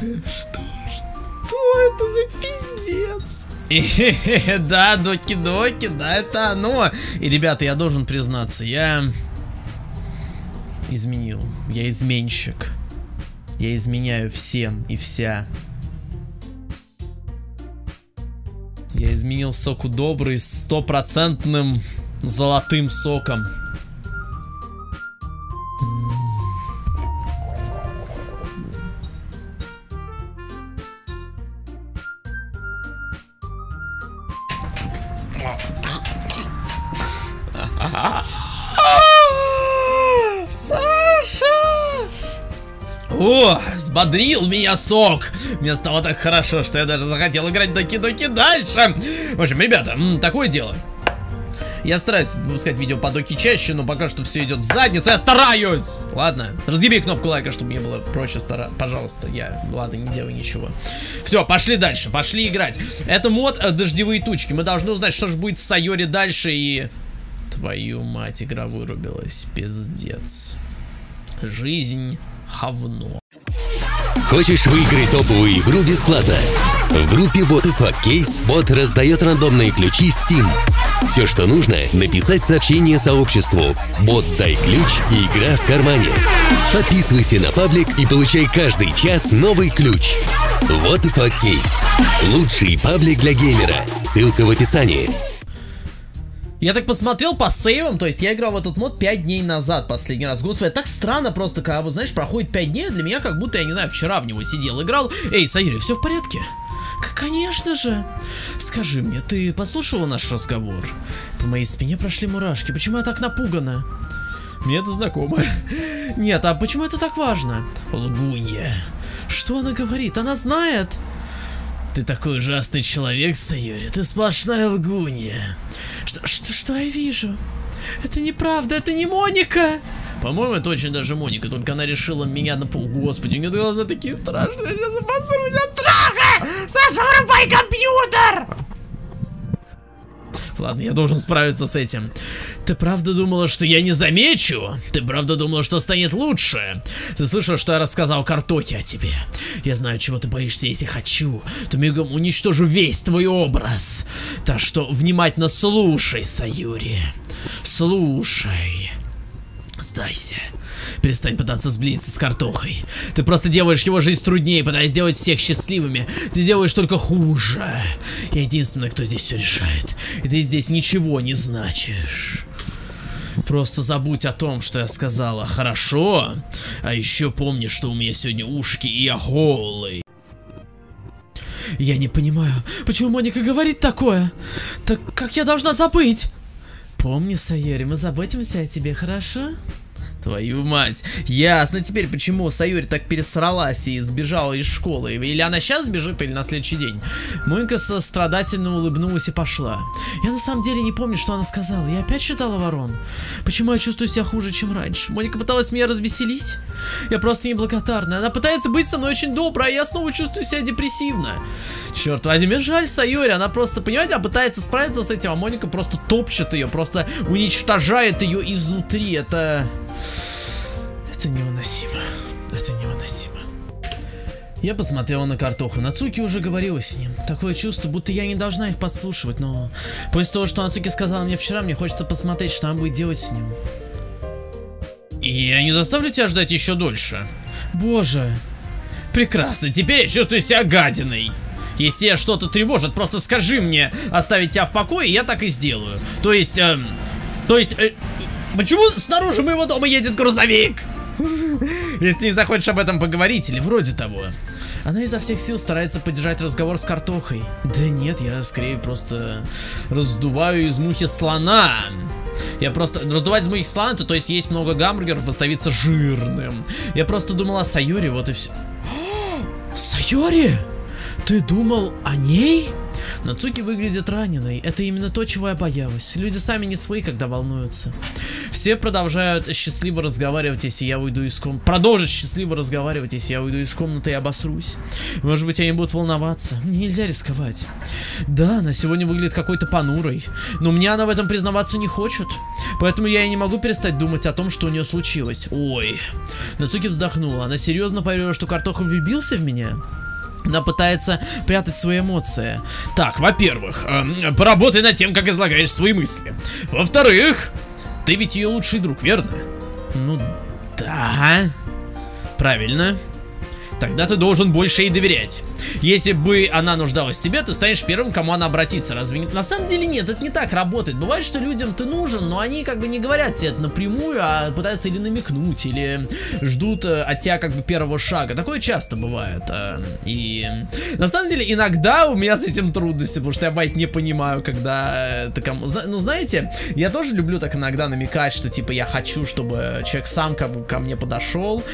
Что это за пиздец? Да, доки-доки, да, это оно. И, ребята, я должен признаться, я изменил. Я изменщик. Я изменяю всем и вся. Я изменил соку добрый с 100% золотым соком. Саша! О, взбодрил меня сок. Мне стало так хорошо, что я даже захотел играть доки-доки дальше. В общем, ребята, такое дело. Я стараюсь выпускать видео по доки чаще, но пока что все идет в задницу. Я стараюсь! Ладно, разъеби кнопку лайка, чтобы мне было проще пожалуйста. Ладно, не делай ничего. Все, пошли дальше, пошли играть. Это мод «Дождевые тучки». Мы должны узнать, что же будет с Сайори дальше и... Твою мать, игра вырубилась. Пиздец. Жизнь говно. Хочешь выиграть топовую игру бесплатно? В группе What the Fuck Case бот раздает рандомные ключи Steam. Все, что нужно, написать сообщение сообществу «Бот, дай ключ» и игра в кармане. Подписывайся на паблик и получай каждый час новый ключ. What the Fuck Case. Лучший паблик для геймера. Ссылка в описании. Я так посмотрел по сейвам, то есть я играл в этот мод 5 дней назад последний раз. Господи, так странно просто, когда, вот знаешь, проходит 5 дней, для меня как будто, я не знаю, вчера в него сидел, играл. Эй, Сайори, все в порядке? Конечно же. Скажи мне, ты послушала наш разговор? По моей спине прошли мурашки. Почему я так напугана? Мне это знакомо. Нет, а почему это так важно? Лгунья. Что она говорит? Она знает. Ты такой ужасный человек, Сайори. Ты сплошная лгунья. Что я вижу? Это неправда, это не Моника. По-моему, это очень даже Моника, только она решила меня напугать. Господи, у нее глаза такие страшные, я запасываюсь от страха! Саша, вырубай компьютер! Ладно, я должен справиться с этим. Ты правда думала, что я не замечу? Ты правда думала, что станет лучше? Ты слышал, что я рассказал Картохе о тебе? Я знаю, чего ты боишься. Если хочу, то мигом уничтожу весь твой образ. Так что внимательно слушай, Сайори. Слушай. Сдайся. Перестань пытаться сблизиться с Картохой. Ты просто делаешь его жизнь труднее, пытаясь сделать всех счастливыми. Ты делаешь только хуже. Я единственный, кто здесь все решает. И ты здесь ничего не значишь. Просто забудь о том, что я сказала, хорошо? А еще помни, что у меня сегодня ушки, и я голый. Я не понимаю, почему Моника говорит такое? Так как я должна забыть? Помни, Сайори, мы заботимся о тебе, хорошо? Твою мать. Ясно теперь, почему Сайори так пересралась и сбежала из школы. Или она сейчас сбежит, или на следующий день. Моника сострадательно улыбнулась и пошла. Я на самом деле не помню, что она сказала. Я опять считала ворон. Почему я чувствую себя хуже, чем раньше? Моника пыталась меня развеселить? Я просто неблагодарна. Она пытается быть со мной очень доброй, а я снова чувствую себя депрессивно. Черт возьми, жаль Сайори. Она просто, понимаете, она пытается справиться с этим, а Моника просто топчет ее, просто уничтожает ее изнутри. Это невыносимо. Это невыносимо. Я посмотрела на Картоху. Нацуки уже говорила с ним. Такое чувство, будто я не должна их подслушивать, но после того, что Нацуки сказала мне вчера, мне хочется посмотреть, что она будет делать с ним. И я не заставлю тебя ждать еще дольше. Боже. Прекрасно, теперь я чувствую себя гадиной. Если тебя что-то тревожит, просто скажи мне оставить тебя в покое, и я так и сделаю. Почему снаружи моего дома едет грузовик? Если не захочешь об этом поговорить, или вроде того. Она изо всех сил старается поддержать разговор с Картохой. Да нет, я скорее просто раздуваю из мухи слона. Я просто... Раздувать из мухи слона, то есть есть много гамбургеров и становиться жирным. Я просто думала о Сайори, вот и все. Сайори? Ты думал о ней? Нацуки выглядит раненой. Это именно то, чего я боялась. Люди сами не свои, когда волнуются. Все продолжают счастливо разговаривать, если я уйду из комнаты. Продолжат счастливо разговаривать, если я уйду из комнаты и обосрусь. Может быть, они будут волноваться. Мне нельзя рисковать. Да, она сегодня выглядит какой-то понурой. Но мне она в этом признаваться не хочет. Поэтому я и не могу перестать думать о том, что у нее случилось. Ой. Нацуки вздохнула. Она серьезно поверила, что Картоха влюбился в меня? Она пытается прятать свои эмоции. Так, во-первых, поработай над тем, как излагаешь свои мысли. Во-вторых, ты ведь ее лучший друг, верно? Ну, да. Правильно. Тогда ты должен больше ей доверять. Если бы она нуждалась в тебе, ты станешь первым, к кому она обратится. Разве не? На самом деле нет, это не так работает. Бывает, что людям ты нужен, но они как бы не говорят тебе это напрямую, а пытаются или намекнуть, или ждут от тебя как бы первого шага. Такое часто бывает. И на самом деле иногда у меня с этим трудности, потому что я, бывает, не понимаю, когда это кому... Ну, знаете, я тоже люблю так иногда намекать, что типа я хочу, чтобы человек сам ко мне подошел,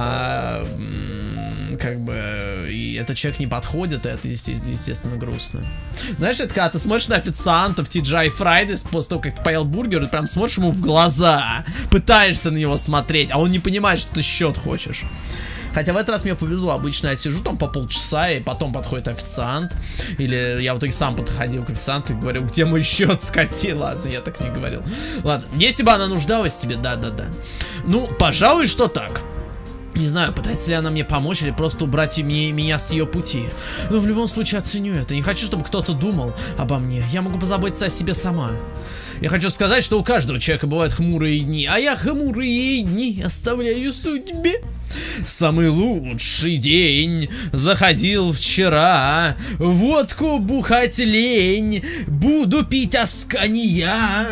как бы, и этот человек не подходит, и это, естественно, грустно. Знаешь, это когда ты смотришь на официанта в TGI Fridays после того, как ты поел бургер, и прям смотришь ему в глаза, пытаешься на него смотреть, а он не понимает, что ты счет хочешь. Хотя в этот раз мне повезло, обычно я сижу там по полчаса, и потом подходит официант. Или я в итоге сам подходил к официанту и говорил, где мой счет, скоти. Ладно, я так не говорил. Ладно, если бы она нуждалась в тебе, да-да-да. Ну, пожалуй, что так. Не знаю, пытается ли она мне помочь или просто убрать меня с ее пути. Но в любом случае оценю это. Не хочу, чтобы кто-то думал обо мне. Я могу позаботиться о себе сама. Я хочу сказать, что у каждого человека бывают хмурые дни, а я хмурые дни оставляю судьбе. Самый лучший день заходил вчера. Водку бухать лень, буду пить Аскания.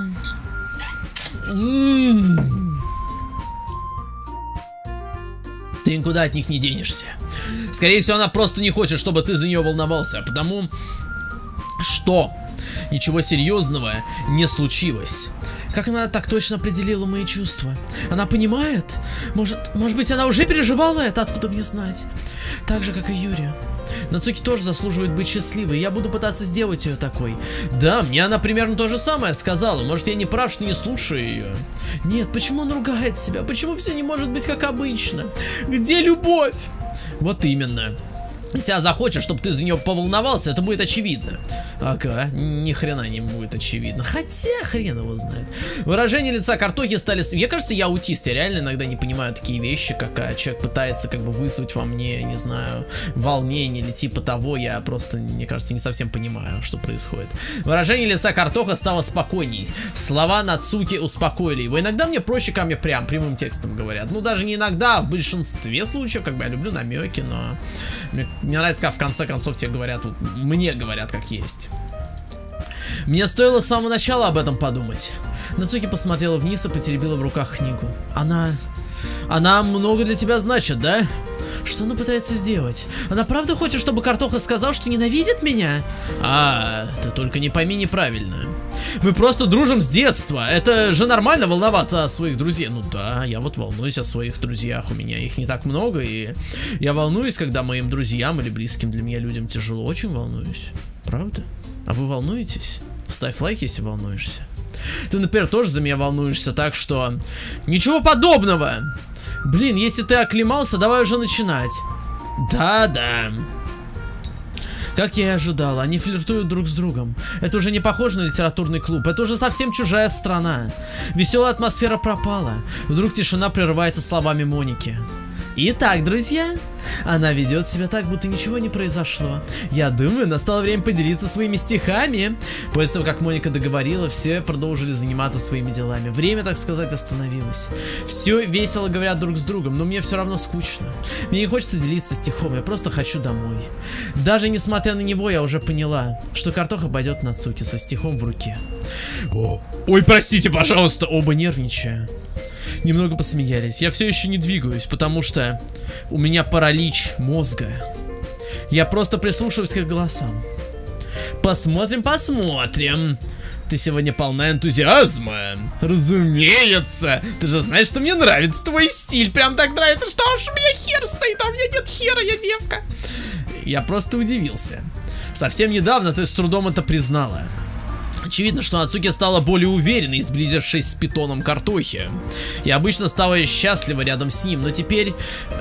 Ты никуда от них не денешься. Скорее всего, она просто не хочет, чтобы ты за нее волновался, потому что ничего серьезного не случилось. Как она так точно определила мои чувства? Она понимает? Может быть, она уже переживала это? Откуда мне знать? Так же, как и Юрия. Нацуки тоже заслуживает быть счастливой. Я буду пытаться сделать ее такой. Да, мне она примерно то же самое сказала. Может, я не прав, что не слушаю ее. Нет, почему он ругает себя? Почему все не может быть как обычно? Где любовь? Вот именно. Если она захочет, чтобы ты за нее поволновался, это будет очевидно. Ага, ни хрена не будет очевидно. Хотя, хрен его знает. Выражения лица Картохи стали... Мне кажется, я аутист. Я реально иногда не понимаю такие вещи, как человек пытается как бы вызвать во мне, не знаю, волнение или типа того. Я просто, мне кажется, не совсем понимаю, что происходит. Выражение лица Картоха стало спокойней. Слова Нацуки успокоили его. Иногда мне проще, ко мне прямым текстом говорят. Ну, даже не иногда, а в большинстве случаев, как бы я люблю намеки, но... Мне нравится, как в конце концов тебе говорят, вот, мне говорят как есть. Мне стоило с самого начала об этом подумать. Нацуки посмотрела вниз и потеребила в руках книгу. Она много для тебя значит, да? Что она пытается сделать? Она правда хочет, чтобы Картоха сказал, что ненавидит меня? Ты только не пойми неправильно. Мы просто дружим с детства. Это же нормально волноваться о своих друзьях. Ну да, я вот волнуюсь о своих друзьях. У меня их не так много, и я волнуюсь, когда моим друзьям или близким для меня людям тяжело. Очень волнуюсь. Правда? А вы волнуетесь? Ставь лайк, если волнуешься. Ты, например, тоже за меня волнуешься, так что... Ничего подобного! Блин, если ты оклемался, давай уже начинать. Да-да. Как я и ожидала, они флиртуют друг с другом. Это уже не похоже на литературный клуб, это уже совсем чужая страна. Веселая атмосфера пропала. Вдруг тишина прерывается словами Моники. Итак, друзья, она ведет себя так, будто ничего не произошло. Я думаю, настало время поделиться своими стихами. После того, как Моника договорила, все продолжили заниматься своими делами. Время, так сказать, остановилось. Все весело говорят друг с другом, но мне все равно скучно. Мне не хочется делиться стихом, я просто хочу домой. Даже несмотря на него, я уже поняла, что Картоха пойдет на Нацуки со стихом в руке. Ой, простите, пожалуйста, оба нервничая. Немного посмеялись. Я все еще не двигаюсь, потому что у меня паралич мозга. Я просто прислушиваюсь к их голосам. Посмотрим. Ты сегодня полна энтузиазма. Разумеется. Ты же знаешь, что мне нравится твой стиль. Прям так нравится. Что уж у меня хер стоит, а у меня нет хера, я девка. Я просто удивился. Совсем недавно ты с трудом это признала. Очевидно, что Нацуки стала более уверенной, сблизившись с питоном Картохи. Я обычно стала счастлива рядом с ним, но теперь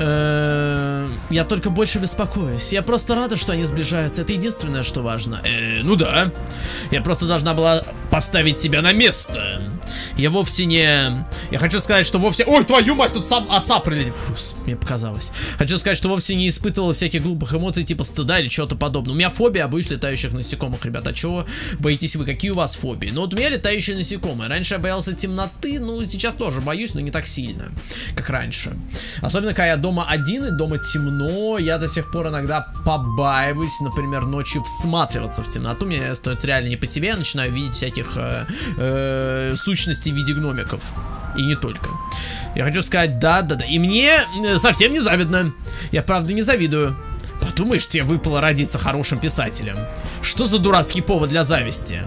я только больше беспокоюсь. Я просто рада, что они сближаются. Это единственное, что важно. Ну да. Я просто должна была поставить тебя на место. Я вовсе не... Я хочу сказать, что вовсе... Ой, твою мать, тут сам оса прилетел. Фу, мне показалось. Хочу сказать, что вовсе не испытывал всяких глупых эмоций, типа стыда или чего-то подобного. У меня фобия, я боюсь летающих насекомых, ребята. Чего боитесь вы? Какие у вас фобии? Ну вот у меня летающие насекомые. Раньше я боялся темноты, ну сейчас тоже боюсь, но не так сильно, как раньше. Особенно, когда я дома один и дома темно, я до сих пор иногда побаиваюсь, например, ночью всматриваться в темноту. Мне становится реально не по себе, я начинаю видеть всяких сущностей в виде гномиков. И не только. Я хочу сказать, да. И мне совсем не завидно. Я правда не завидую. Подумаешь, тебе выпало родиться хорошим писателем. Что за дурацкий повод для зависти?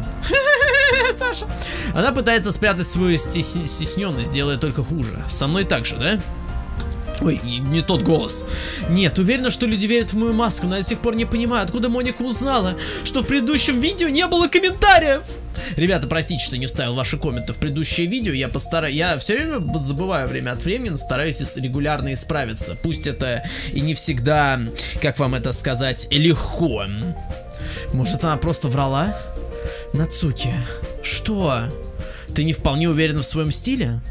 Саша. Она пытается спрятать свою стесненность, делая только хуже. Со мной так же, да? Ой, не тот голос. Нет, уверена, что люди верят в мою маску, но я до сих пор не понимаю, откуда Моника узнала, что в предыдущем видео не было комментариев. Ребята, простите, что не вставил ваши комменты в предыдущее видео. Я все время забываю время от времени, но стараюсь регулярно исправиться. Пусть это и не всегда, как вам это сказать, легко. Может, она просто врала? Нацуки, что? Ты не вполне уверена в своем стиле?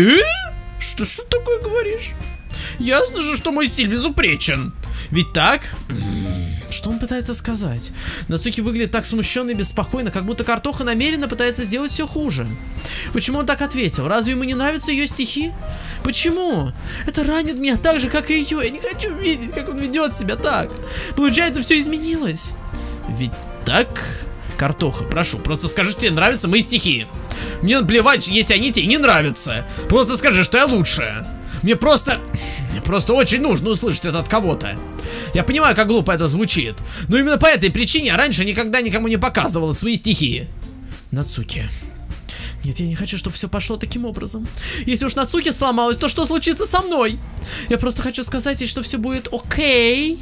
Что ты такое говоришь? Ясно же, что мой стиль безупречен. Ведь так? Что он пытается сказать? Нацуки выглядит так смущенно и беспокойно, как будто Картоха намеренно пытается сделать все хуже. Почему он так ответил? Разве ему не нравятся ее стихи? Почему? Это ранит меня так же, как и ее. Я не хочу видеть, как он ведет себя так. Получается, все изменилось. Ведь так? Картоха, прошу, просто скажи, что тебе нравятся мои стихи. Мне наплевать, если они тебе не нравятся. Просто скажи, что я лучшая. Мне просто очень нужно услышать это от кого-то. Я понимаю, как глупо это звучит, но именно по этой причине я раньше никогда никому не показывала свои стихи. Нацуки. Нет, я не хочу, чтобы все пошло таким образом. Если уж Нацуки сломалась, то что случится со мной? Я просто хочу сказать ей, что все будет окей.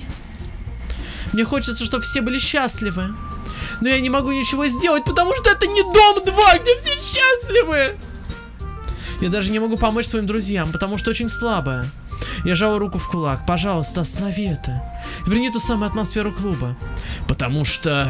Мне хочется, чтобы все были счастливы. Но я не могу ничего сделать, потому что это не Дом 2, где все счастливы. Я даже не могу помочь своим друзьям, потому что очень слабая. Я жала руку в кулак. Пожалуйста, останови это. Верни ту самую атмосферу клуба. Потому что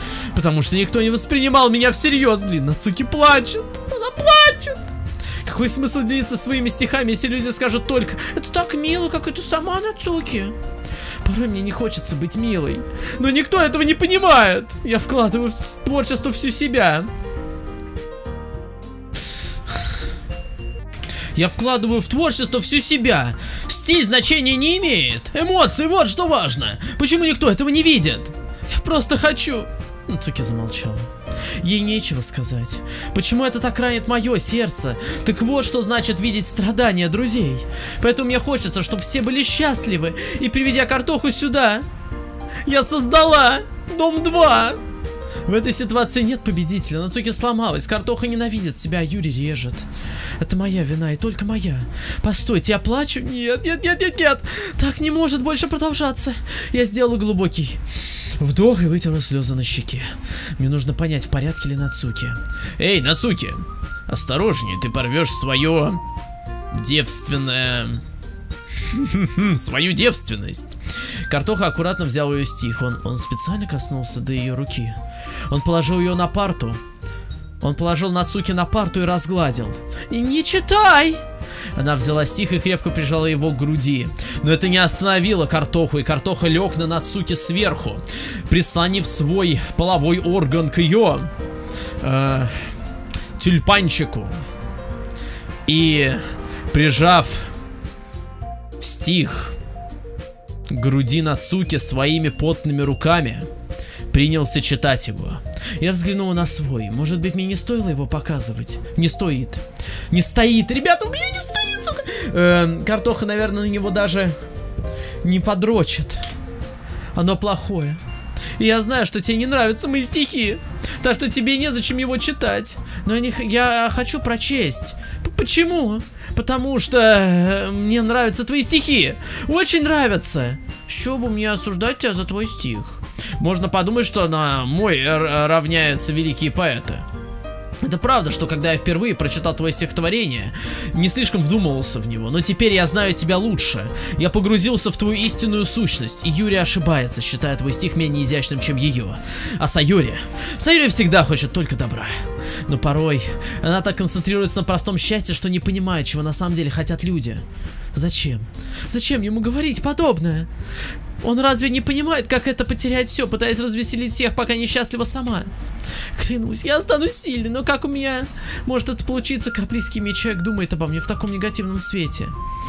никто не воспринимал меня всерьез. Блин, Нацуки плачет. Она плачет. Какой смысл делиться своими стихами, если люди скажут только: это так мило, как это сама Нацуки. Порой мне не хочется быть милой, но никто этого не понимает. Я вкладываю в творчество всю себя. Я вкладываю в творчество всю себя. Стиль значения не имеет. Эмоции, вот что важно. Почему никто этого не видит? Я просто хочу. Нацуки замолчала. Ей нечего сказать. Почему это так ранит мое сердце? Так вот, что значит видеть страдания друзей. Поэтому мне хочется, чтобы все были счастливы. И приведя Картоху сюда, я создала Дом 2. В этой ситуации нет победителя. Нацуки сломалась. Картоха ненавидит себя, а Юри режет. Это моя вина и только моя. Постойте, я плачу? Нет. Так не может больше продолжаться. Я сделала глубокий вдох и вытерла слезы на щеке. Мне нужно понять, в порядке ли Нацуки. Эй, Нацуки, осторожнее, ты порвешь свое девственное... свою девственность. Картоха аккуратно взял ее стих. Он специально коснулся до ее руки. Он положил ее на парту. Он положил Нацуки на парту и разгладил. Не читай! Она взяла стих и крепко прижала его к груди. Но это не остановило Картоху, и Картоха лег на Нацуки сверху, прислонив свой половой орган к ее тюльпанчику. И прижав стих к груди Нацуки своими потными руками, принялся читать его. Я взглянула на свой. Может быть, мне не стоило его показывать? Не стоит. Не стоит. Ребята, у меня не стоит, сука. Картоха, наверное, на него даже не подрочит. Оно плохое. И я знаю, что тебе не нравятся мои стихи. Так что тебе незачем его читать. Но я хочу прочесть. Почему? Потому что мне нравятся твои стихи. Очень нравятся. Что бы мне осуждать тебя за твой стих? Можно подумать, что на мой равняются великие поэты. Это правда, что когда я впервые прочитал твое стихотворение, не слишком вдумывался в него, но теперь я знаю тебя лучше. Я погрузился в твою истинную сущность, и Юри ошибается, считая твой стих менее изящным, чем ее. А Сайори всегда хочет только добра. Но порой она так концентрируется на простом счастье, что не понимает, чего на самом деле хотят люди. Зачем? Зачем ему говорить подобное? Он разве не понимает, как это потерять все, пытаясь развеселить всех, пока несчастлива сама? Клянусь, я останусь сильной, но как у меня может это получиться, как близкий мне человек думает обо мне в таком негативном свете?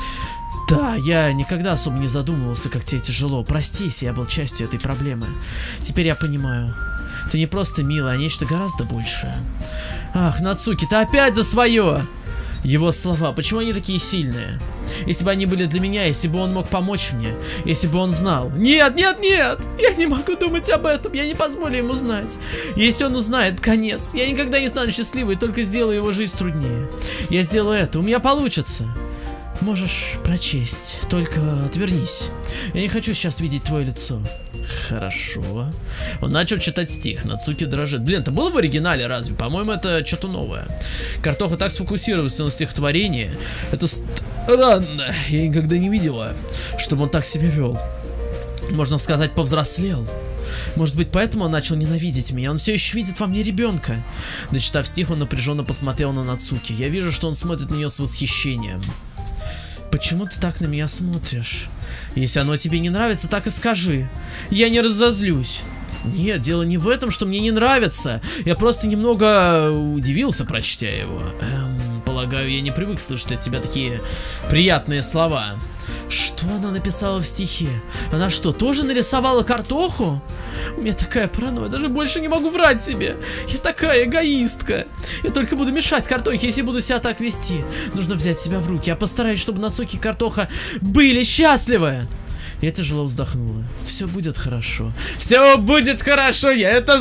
Да, я никогда особо не задумывался, как тебе тяжело. Прости, если я был частью этой проблемы. Теперь я понимаю. Ты не просто милая, а нечто гораздо большее. Ах, Нацуки, ты опять за свое! Его слова, почему они такие сильные? Если бы они были для меня, если бы он мог помочь мне, если бы он знал. Нет, нет, нет! Я не могу думать об этом, я не позволю ему знать. Если он узнает, конец. Я никогда не стану счастливой, только сделаю его жизнь труднее. Я сделаю это, у меня получится. Можешь прочесть, только отвернись. Я не хочу сейчас видеть твое лицо. Хорошо. Он начал читать стих. Нацуки дрожит. Блин, это было в оригинале разве? По-моему, это что-то новое. Картоха так сфокусировался на стихотворении. Это странно. Я никогда не видела, чтобы он так себя вел. Можно сказать, повзрослел. Может быть, поэтому он начал ненавидеть меня. Он все еще видит во мне ребенка. Дочитав стих, он напряженно посмотрел на Нацуки. Я вижу, что он смотрит на нее с восхищением. Почему ты так на меня смотришь? Если оно тебе не нравится, так и скажи. Я не разозлюсь. Нет, дело не в этом, что мне не нравится. Я просто немного удивился, прочтя его. Полагаю, я не привык слышать от тебя такие приятные слова. Что она написала в стихе? Она что, тоже нарисовала картоху? У меня такая паранойя, даже больше не могу врать себе. Я такая эгоистка. Я только буду мешать картохе, если буду себя так вести. Нужно взять себя в руки. Я постараюсь, чтобы Нацуки и картоха были счастливы. Я тяжело вздохнула. Все будет хорошо. Все будет хорошо, я это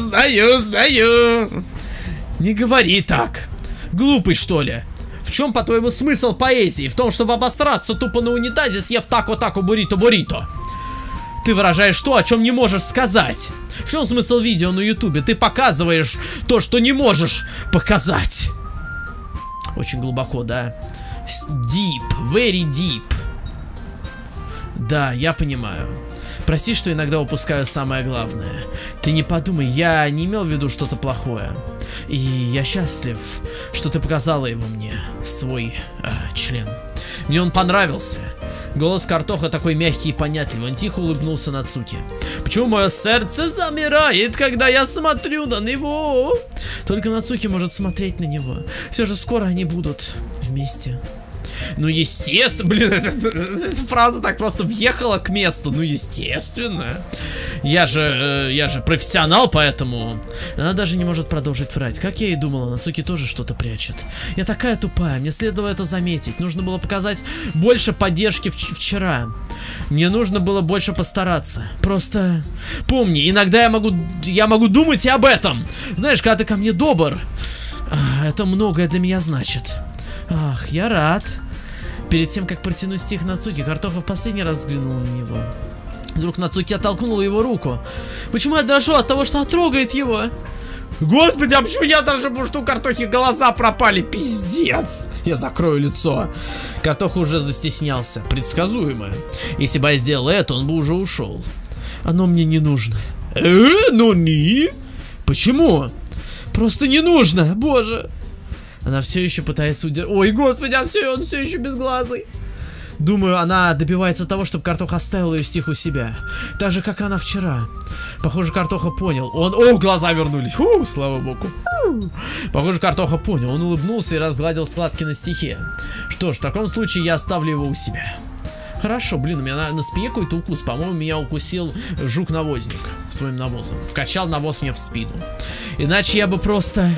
знаю. Не говори так. Глупый, что ли? В чем, по-твоему, смысл поэзии? В том, чтобы обосраться тупо на унитазе, съев тако-тако буррито-буррито. Ты выражаешь то, о чем не можешь сказать. В чем смысл видео на ютубе? Ты показываешь то, что не можешь показать. Очень глубоко, да? Deep, very deep. Да, я понимаю. Прости, что иногда упускаю самое главное. Ты не подумай, я не имел в виду что-то плохое. И я счастлив, что ты показала его мне, свой член. Мне он понравился. Голос картоха такой мягкий и понятливый. Он тихо улыбнулся Нацуки. Почему мое сердце замирает, когда я смотрю на него? Только Нацуки может смотреть на него. Все же скоро они будут вместе. Ну, естественно, блин, эта фраза так просто въехала к месту. Ну, естественно. Я же профессионал, поэтому она даже не может продолжить врать. Как я и думала, Нацуки тоже что-то прячет. Я такая тупая, мне следовало это заметить. Нужно было показать больше поддержки вчера. Мне нужно было больше постараться. Просто помни, иногда я могу думать и об этом. Знаешь, когда ты ко мне добр, это многое для меня значит. Ах, я рад. Перед тем, как протянуть стих Нацуки, картоха в последний раз взглянула на него. Вдруг Нацуки оттолкнула его руку. Почему я дрожу от того, что она трогает его? Господи, а почему я дрожу, потому что у картохи глаза пропали? Пиздец! Я закрою лицо. Картоха уже застеснялся. Предсказуемо. Если бы я сделал это, он бы уже ушел. Оно мне не нужно. Ну не? Почему? Просто не нужно, боже. Она все еще пытается удержать. Ой, господи, он все еще безглазый. Думаю, она добивается того, чтобы картоха оставил ее стих у себя. Так же, как она вчера. Похоже, картоха понял. О, глаза вернулись. Фу, слава богу. Похоже, картоха понял. Он улыбнулся и разгладил складки на стихе. Что ж, в таком случае я оставлю его у себя. Хорошо, блин, у меня на спине какой-то укус. По-моему, меня укусил жук-навозник своим навозом. Вкачал навоз мне в спину. Иначе я бы просто...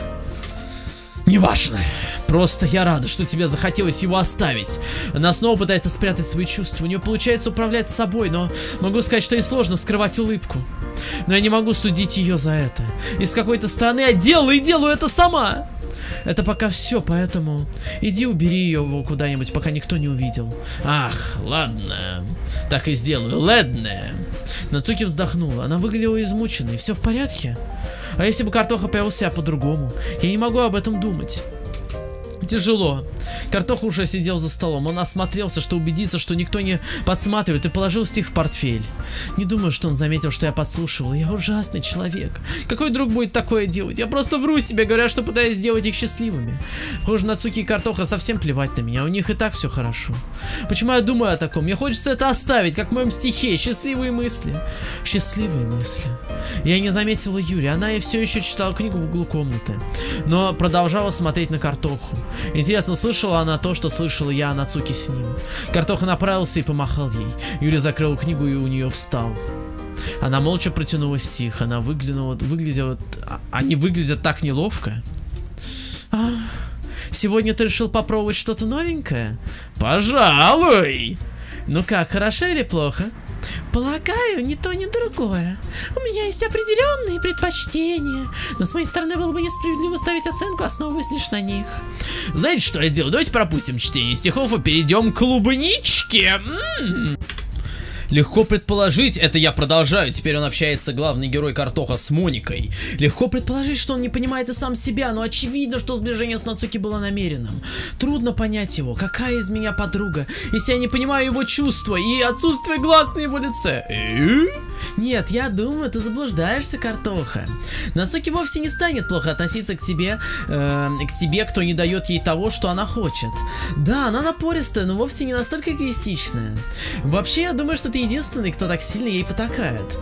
Неважно. Просто я рада, что тебе захотелось его оставить. Она снова пытается спрятать свои чувства. У нее получается управлять собой, но могу сказать, что ей сложно скрывать улыбку. Но я не могу судить ее за это. И с какой-то стороны я делаю это сама. Это пока все, поэтому иди убери ее куда-нибудь, пока никто не увидел. Ах, ладно. Так и сделаю. Ладно. Нацуки вздохнула. Она выглядела измученной. Все в порядке? А если бы Картоха повел себя по-другому? Я не могу об этом думать. Тяжело. Картоха уже сидел за столом. Он осмотрелся, чтобы убедиться, что никто не подсматривает, и положил стих в портфель. Не думаю, что он заметил, что я подслушивал. Я ужасный человек. Какой друг будет такое делать? Я просто вру себе, говоря, что пытаюсь сделать их счастливыми. Похоже, Нацуки и Картоха совсем плевать на меня. У них и так все хорошо. Почему я думаю о таком? Мне хочется это оставить, как в моем стихе. Счастливые мысли. Счастливые мысли. Я не заметила Юри. Она и все еще читала книгу в углу комнаты, но продолжала смотреть на Картоху. Интересно, слышала она то, что слышала я о Нацуки с ним? Картоха направился и помахал ей. Юри закрыл книгу и у нее встал. Она молча протянула стих. Она они выглядят так неловко. Сегодня ты решил попробовать что-то новенькое? Пожалуй. Ну как, хорошо или плохо? Полагаю, ни то, ни другое. У меня есть определенные предпочтения, но с моей стороны было бы несправедливо ставить оценку, основываясь лишь на них. Знаете, что я сделаю? Давайте пропустим чтение стихов и перейдем к клубничке. Легко предположить, это я продолжаю, теперь он общается, главный герой Картоха, с Моникой. Легко предположить, что он не понимает и сам себя, но очевидно, что сближение с Нацуки было намеренным. Трудно понять его, какая из меня подруга, если я не понимаю его чувства и отсутствие глаз на его лице. Нет, я думаю, ты заблуждаешься, Картоха. Нацуки вовсе не станет плохо относиться к тебе, кто не дает ей того, что она хочет. Да, она напористая, но вовсе не настолько эгоистичная. Вообще, я думаю, что ты единственный, кто так сильно ей потакает.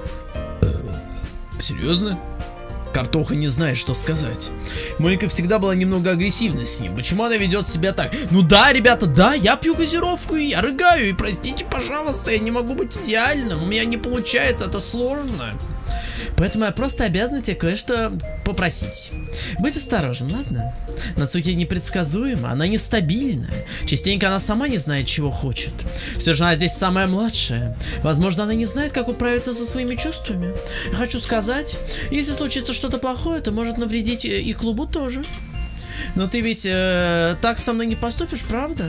Серьезно? Картоха не знает, что сказать. Моника всегда была немного агрессивна с ним. Почему она ведет себя так? Ну да, ребята, да, я пью газировку, и я рыгаю, и простите, пожалуйста, я не могу быть идеальным, у меня не получается, это сложно. Поэтому я просто обязана тебе кое-что попросить. Будь осторожен, ладно? Нацуки непредсказуема, она нестабильна. Частенько она сама не знает, чего хочет. Все же она здесь самая младшая. Возможно, она не знает, как управиться со своими чувствами. Я хочу сказать, если случится что-то плохое, то может навредить и клубу тоже. Но ты ведь так со мной не поступишь, правда?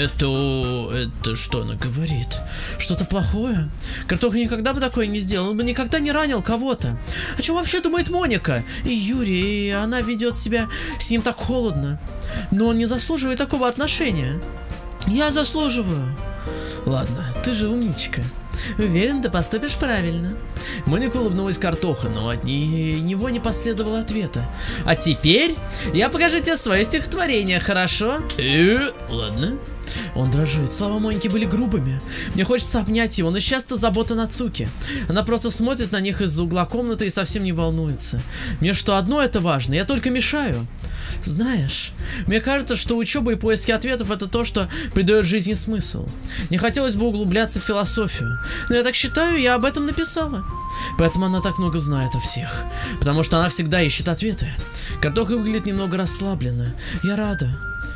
Это что она говорит? Что-то плохое? Картоха никогда бы такое не сделал, он бы никогда не ранил кого-то. О чем вообще думает Моника? И Юрий, и она ведет себя с ним так холодно. Но он не заслуживает такого отношения. Я заслуживаю. Ладно, ты же умничка. Уверен, ты поступишь правильно. Моника улыбнулась Картоха, но от него не последовало ответа. А теперь я покажу тебе свое стихотворение, хорошо? Ладно. Он дрожит, слова Моники были грубыми. Мне хочется обнять его, но часто забота Нацуки. Она просто смотрит на них из-за угла комнаты и совсем не волнуется. Мне что одно это важно, я только мешаю. Знаешь, мне кажется, что учеба и поиски ответов — это то, что придает жизни смысл. Не хотелось бы углубляться в философию, но я так считаю, я об этом написала. Поэтому она так много знает о всех, потому что она всегда ищет ответы. Картоха выглядит немного расслабленно. Я рада.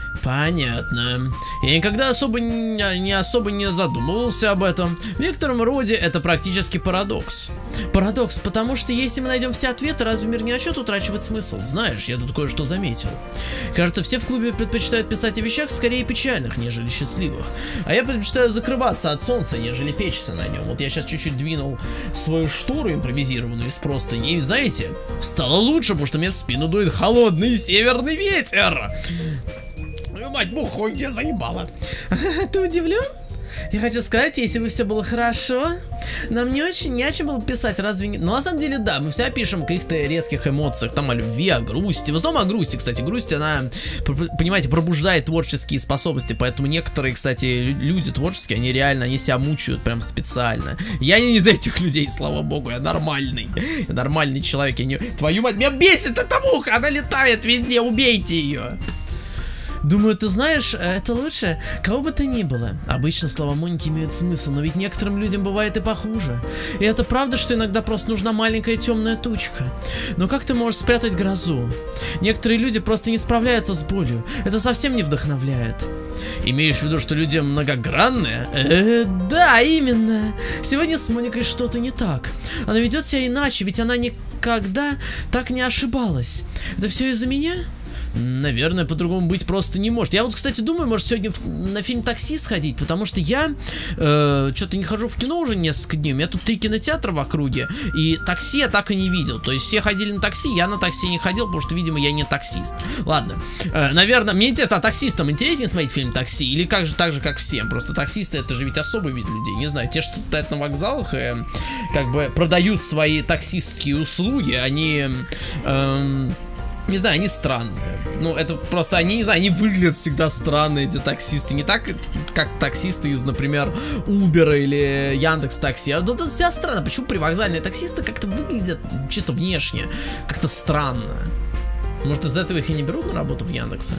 Понятно. Я никогда не особо не задумывался об этом. В некотором роде это практически парадокс. Парадокс, потому что если мы найдем все ответы, разве мир не начнет утрачивать смысл? Знаешь, я тут кое-что заметил. Кажется, все в клубе предпочитают писать о вещах скорее печальных, нежели счастливых. А я предпочитаю закрываться от солнца, нежели печься на нем. Вот я сейчас чуть-чуть двинул свою штору импровизированную из простыни, и знаете, стало лучше, потому что мне в спину дует холодный северный ветер. Мать, бухой, где заебала. Ты удивлен? Я хочу сказать, если бы все было хорошо, нам не о чем было писать, разве не? Но на самом деле, да, мы все пишем о каких-то резких эмоциях, там о любви, о грусти. В основном о грусти, кстати. Грусть, она, понимаете, пробуждает творческие способности. Поэтому некоторые, кстати, люди творческие, они реально, они себя мучают прям специально. Я не из этих людей, слава богу, я нормальный. Я нормальный человек, я не... Твою мать, меня бесит эта муха, она летает везде, убейте ее. Думаю, ты знаешь, это лучше, кого бы то ни было. Обычно слова Моники имеют смысл, но ведь некоторым людям бывает и похуже. И это правда, что иногда просто нужна маленькая темная тучка. Но как ты можешь спрятать грозу? Некоторые люди просто не справляются с болью. Это совсем не вдохновляет. Имеешь в виду, что люди многогранные? Да, именно. Сегодня с Моникой что-то не так. Она ведет себя иначе, ведь она никогда так не ошибалась. Это все из-за меня? Наверное, по-другому быть просто не может. Я вот, кстати, думаю, может сегодня на фильм «Такси» сходить, потому что я что-то не хожу в кино уже несколько дней. У меня тут 3 кинотеатра в округе, и «Такси» я так и не видел. То есть все ходили на «Такси», я на «Такси» не ходил, потому что, видимо, я не таксист. Ладно, наверное, мне интересно, а таксистам интереснее смотреть фильм «Такси» или как же, так же, как всем? Просто таксисты — это же ведь особый вид людей, не знаю, те, что стоят на вокзалах и как бы продают свои таксистские услуги, они... не знаю, они странные. Ну, это просто, они, не знаю, они выглядят всегда странно, эти таксисты. Не так, как таксисты из, например, Uber или Яндекс.Такси. А вот это вся странно. Почему привокзальные таксисты как-то выглядят чисто внешне как-то странно? Может, из-за этого их и не берут на работу в Яндексе?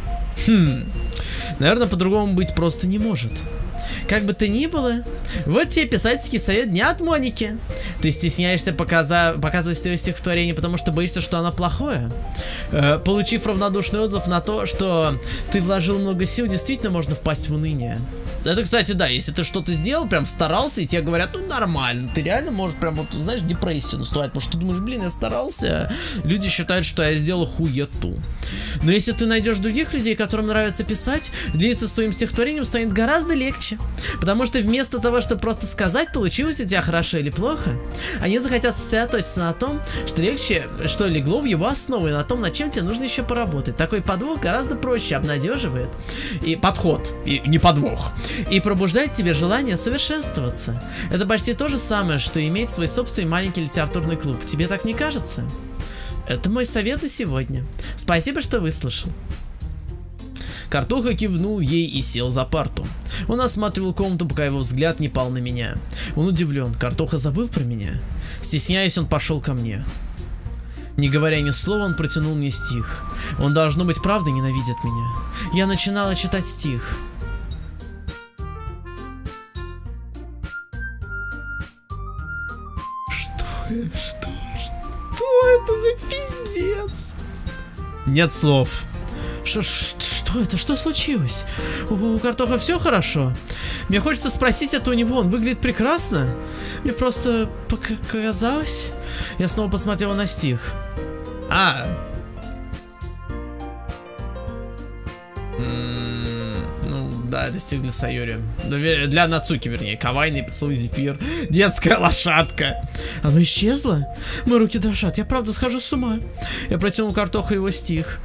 Наверное, по-другому быть просто не может. Как бы то ни было, вот тебе писательский совет дня от Моники. Ты стесняешься показывать свое стихотворение, потому что боишься, что оно плохое. Получив равнодушный отзыв на то, что ты вложил много сил, действительно можно впасть в уныние. Это, кстати, да, если ты что-то сделал, прям старался, и тебе говорят, ну нормально, ты реально можешь прям вот, знаешь, депрессию наступать, потому что ты думаешь, блин, я старался, люди считают, что я сделал хуету. Но если ты найдешь других людей, которым нравится писать, делиться своим стихотворением станет гораздо легче, потому что вместо того, чтобы просто сказать, получилось у тебя хорошо или плохо, они захотят сосредоточиться на том, что легче, что легло в его основу, и на том, над чем тебе нужно еще поработать. Такой подвох гораздо проще обнадеживает, и подход, и не подвох, и пробуждает в тебе желание совершенствоваться. Это почти то же самое, что иметь свой собственный маленький литературный клуб. Тебе так не кажется? Это мой совет на сегодня. Спасибо, что выслушал. Картоха кивнул ей и сел за парту. Он осматривал комнату, пока его взгляд не пал на меня. Он удивлен. Картоха забыл про меня? Стесняясь, он пошел ко мне. Не говоря ни слова, он протянул мне стих. Он, должно быть, правда ненавидит меня. Я начинала читать стих. Что это за пиздец? Нет слов. Что это? Что случилось? У Картоха все хорошо? Мне хочется спросить это у него, он выглядит прекрасно. Мне просто показалось. Я снова посмотрел на стих. Да, это стих для Сайори. Для Нацуки, вернее. Кавайный поцелуй, зефир. Детская лошадка. Оно исчезло? Мои руки дрожат. Я правда схожу с ума. Я протянул Картоху его стих.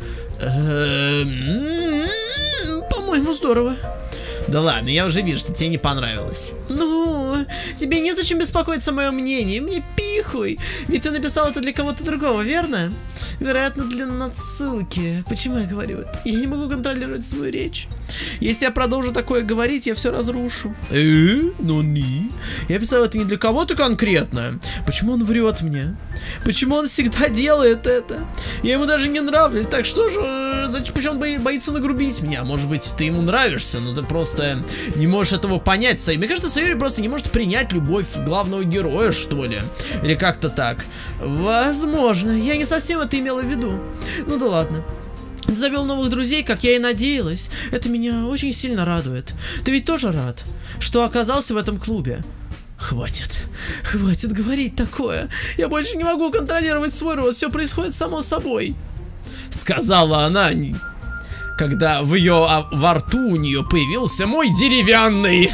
По-моему, здорово. Да ладно, я уже вижу, что тебе не понравилось. Ну, тебе незачем беспокоиться о моем мнении. Мне пихуй. Ведь ты написал это для кого-то другого, верно? Вероятно, для Нацуки. Почему я говорю это? Я не могу контролировать свою речь. Если я продолжу такое говорить, я все разрушу. Ну не. Я писал это не для кого-то конкретно. Почему он врет мне? Почему он всегда делает это? Я ему даже не нравлюсь. Так что же, почему он боится нагрубить меня? Может быть, ты ему нравишься, но ты просто не можешь этого понять. Мне кажется, Сайори просто не может принять любовь главного героя, что ли. Или как-то так. Возможно. Я не совсем это имела в виду. Ну да ладно. Ты завел новых друзей, как я и надеялась. Это меня очень сильно радует. Ты ведь тоже рад, что оказался в этом клубе? Хватит говорить такое. Я больше не могу контролировать свой рот. Все происходит само собой. Сказала она, когда во рту у нее появился мой деревянный.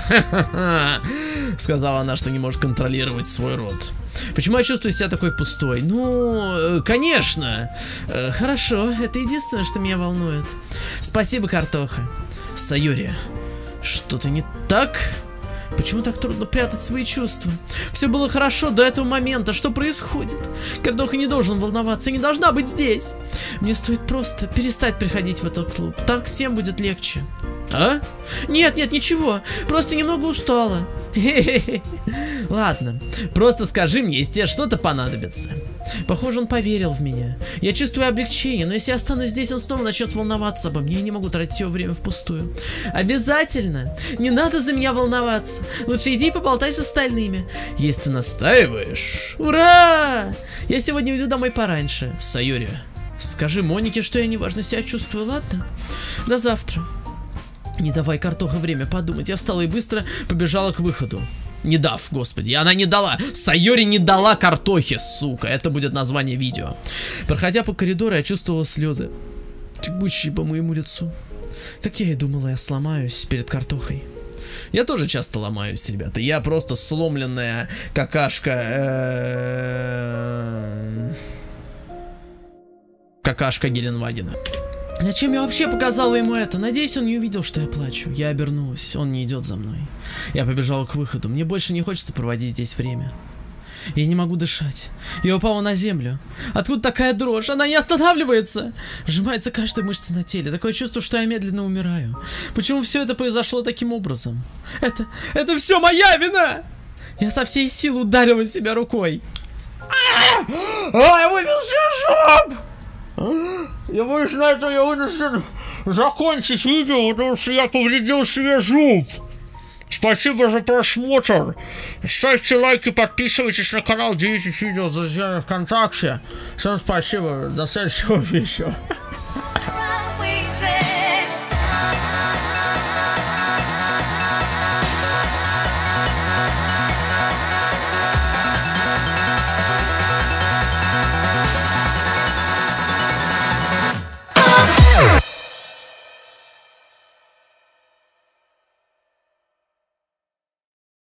Сказала она, что не может контролировать свой рот. Почему я чувствую себя такой пустой? Ну, конечно. Хорошо, это единственное, что меня волнует. Спасибо, Картоха. Сайори, что-то не так? Почему так трудно прятать свои чувства? Все было хорошо до этого момента. Что происходит? Картоха не должен волноваться, не должна быть здесь. Мне стоит просто перестать приходить в этот клуб. Так всем будет легче. А? Нет, ничего. Просто немного устала. Ладно, просто скажи мне, если тебе что-то понадобится. Похоже, он поверил в меня. Я чувствую облегчение, но если я останусь здесь, он снова начнет волноваться обо мне. Я не могу тратить его время впустую. Обязательно. Не надо за меня волноваться. Лучше иди и поболтай с остальными. Если ты настаиваешь. Ура! Я сегодня уйду домой пораньше. Сайори, скажи Монике, что я неважно себя чувствую, ладно? До завтра. Не давай Картоха время подумать. Я встала и быстро побежала к выходу. Не дав, господи, она не дала. Сайори не дала Картохе, сука. Это будет название видео. Проходя по коридору, я чувствовала слезы. текущие по моему лицу. Как я и думала, я сломаюсь перед картохой. Я тоже часто ломаюсь, ребята. Я просто сломленная какашка... Какашка Геленвагена. Зачем я вообще показала ему это? Надеюсь, он не увидел, что я плачу. Я обернулась, он не идет за мной. Я побежала к выходу. Мне больше не хочется проводить здесь время. Я не могу дышать. Я упала на землю. Откуда такая дрожь? Она не останавливается. Сжимается каждая мышца на теле. Такое чувство, что я медленно умираю. Почему все это произошло таким образом? Это все моя вина! Я со всей силы ударила себя рукой. Я выбил себе зуб! Я боюсь, на это я вынужден закончить видео, потому что я повредил себе зуб. Спасибо за просмотр. Ставьте лайки, подписывайтесь на канал, делитесь видео с друзьями ВКонтакте. Всем спасибо, до следующего видео.